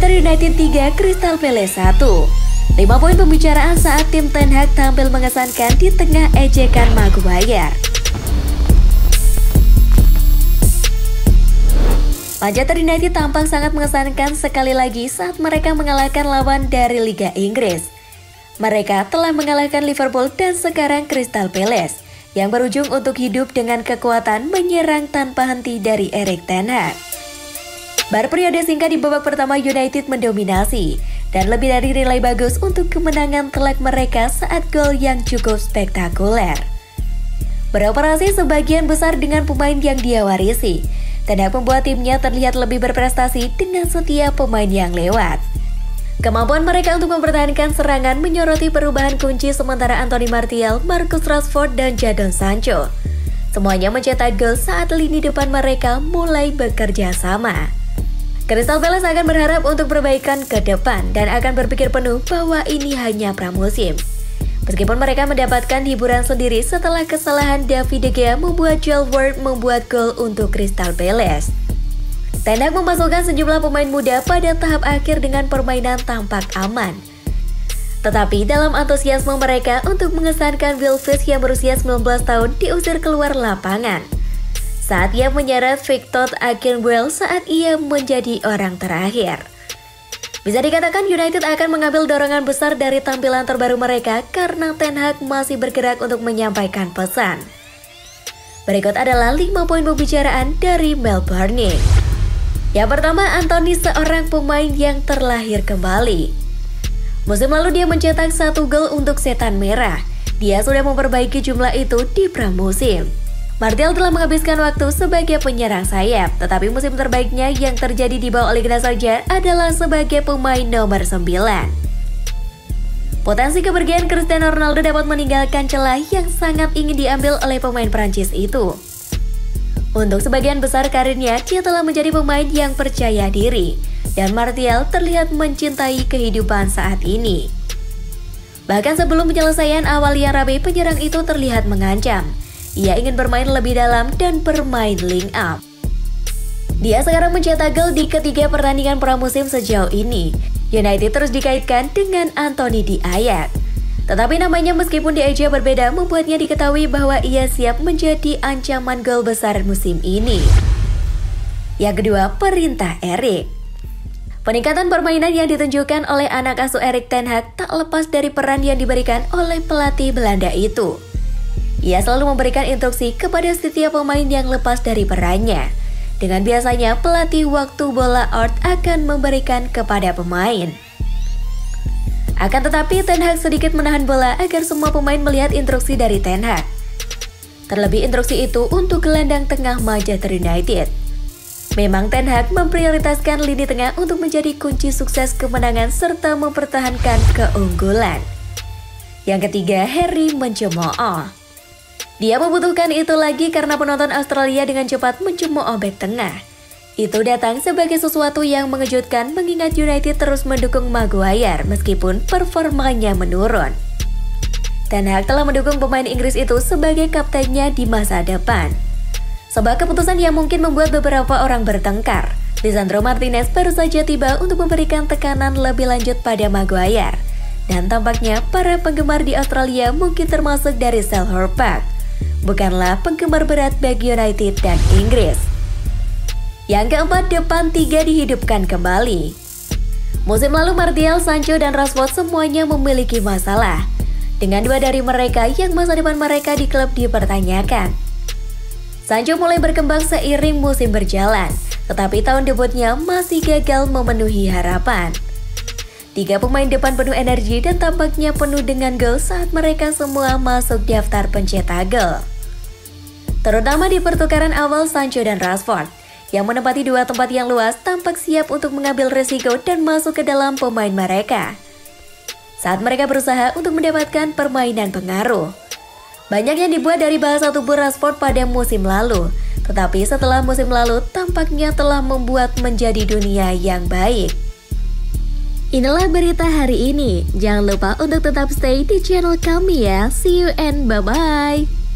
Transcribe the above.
Manchester United 3, Crystal Palace 1. 5 poin pembicaraan saat tim Ten Hag tampil mengesankan di tengah ejekan Maguire. Manchester United tampak sangat mengesankan sekali lagi saat mereka mengalahkan lawan dari Liga Inggris. Mereka telah mengalahkan Liverpool dan sekarang Crystal Palace, yang berujung untuk hidup dengan kekuatan menyerang tanpa henti dari Erik ten Hag. Berperiode singkat di babak pertama United mendominasi dan lebih dari nilai bagus untuk kemenangan telak mereka saat gol yang cukup spektakuler. Beroperasi sebagian besar dengan pemain yang dia warisi, Ten Hag membuat timnya terlihat lebih berprestasi dengan setiap pemain yang lewat. Kemampuan mereka untuk mempertahankan serangan menyoroti perubahan kunci sementara Anthony Martial, Marcus Rashford, dan Jadon Sancho semuanya mencetak gol saat lini depan mereka mulai bekerja sama. Crystal Palace akan berharap untuk perbaikan ke depan dan akan berpikir penuh bahwa ini hanya pramusim. Meskipun mereka mendapatkan hiburan sendiri setelah kesalahan David De Gea membuat Joel Ward membuat gol untuk Crystal Palace. Ten Hag memasukkan sejumlah pemain muda pada tahap akhir dengan permainan tampak aman. Tetapi dalam antusiasme mereka untuk mengesankan Will Fish yang berusia 19 tahun diusir keluar lapangan saat ia menyeret Victor Akinwell saat ia menjadi orang terakhir. Bisa dikatakan United akan mengambil dorongan besar dari tampilan terbaru mereka karena Ten Hag masih bergerak untuk menyampaikan pesan. Berikut adalah 5 poin pembicaraan dari Melbourne. Yang pertama, Anthony seorang pemain yang terlahir kembali. Musim lalu dia mencetak 1 gol untuk Setan Merah. Dia sudah memperbaiki jumlah itu di pramusim. Martial telah menghabiskan waktu sebagai penyerang sayap, tetapi musim terbaiknya yang terjadi di bawah Ole Gunnar Solskjaer adalah sebagai pemain nomor 9. Potensi kepergian Cristiano Ronaldo dapat meninggalkan celah yang sangat ingin diambil oleh pemain Prancis itu. Untuk sebagian besar karirnya, dia telah menjadi pemain yang percaya diri, dan Martial terlihat mencintai kehidupan saat ini. Bahkan sebelum penyelesaian awal yang rapi, penyerang itu terlihat mengancam. Ia ingin bermain lebih dalam dan bermain link up. Dia sekarang mencetak gol di ketiga pertandingan pramusim sejauh ini. United terus dikaitkan dengan Anthony di Ajax. Tetapi namanya meskipun di Ajax berbeda membuatnya diketahui bahwa ia siap menjadi ancaman gol besar musim ini. Yang kedua, perintah Erik. Peningkatan permainan yang ditunjukkan oleh anak asuh Erik ten Hag tak lepas dari peran yang diberikan oleh pelatih Belanda itu. Ia selalu memberikan instruksi kepada setiap pemain yang lepas dari perannya. Dengan biasanya pelatih waktu bola out akan memberikan kepada pemain. Akan tetapi Ten Hag sedikit menahan bola agar semua pemain melihat instruksi dari Ten Hag. Terlebih instruksi itu untuk gelandang tengah Manchester United. Memang Ten Hag memprioritaskan lini tengah untuk menjadi kunci sukses kemenangan serta mempertahankan keunggulan. Yang ketiga, Harry mencemooh. Dia membutuhkan itu lagi karena penonton Australia dengan cepat mencemooh bek tengah. Itu datang sebagai sesuatu yang mengejutkan mengingat United terus mendukung Maguire meskipun performanya menurun. Ten Hag telah mendukung pemain Inggris itu sebagai kaptennya di masa depan. Sebuah keputusan yang mungkin membuat beberapa orang bertengkar. Lisandro Martinez baru saja tiba untuk memberikan tekanan lebih lanjut pada Maguire. Dan tampaknya para penggemar di Australia mungkin termasuk dari Selhurst Park. Bukanlah penggemar berat bagi United dan Inggris. Yang keempat, depan 3 dihidupkan kembali. Musim lalu Martial, Sancho, dan Rashford semuanya memiliki masalah. Dengan 2 dari mereka yang masa depan mereka di klub dipertanyakan. Sancho mulai berkembang seiring musim berjalan, tetapi tahun debutnya masih gagal memenuhi harapan. 3 pemain depan penuh energi dan tampaknya penuh dengan gol saat mereka semua masuk daftar pencetak gol. Terutama di pertukaran awal Sancho dan Rashford, yang menempati 2 tempat yang luas tampak siap untuk mengambil resiko dan masuk ke dalam pemain mereka. Saat mereka berusaha untuk mendapatkan permainan pengaruh. Banyak yang dibuat dari bahasa tubuh Rashford pada musim lalu, tetapi setelah musim lalu tampaknya telah membuat menjadi dunia yang baik. Inilah berita hari ini. Jangan lupa untuk tetap stay di channel kami ya. See you and bye-bye.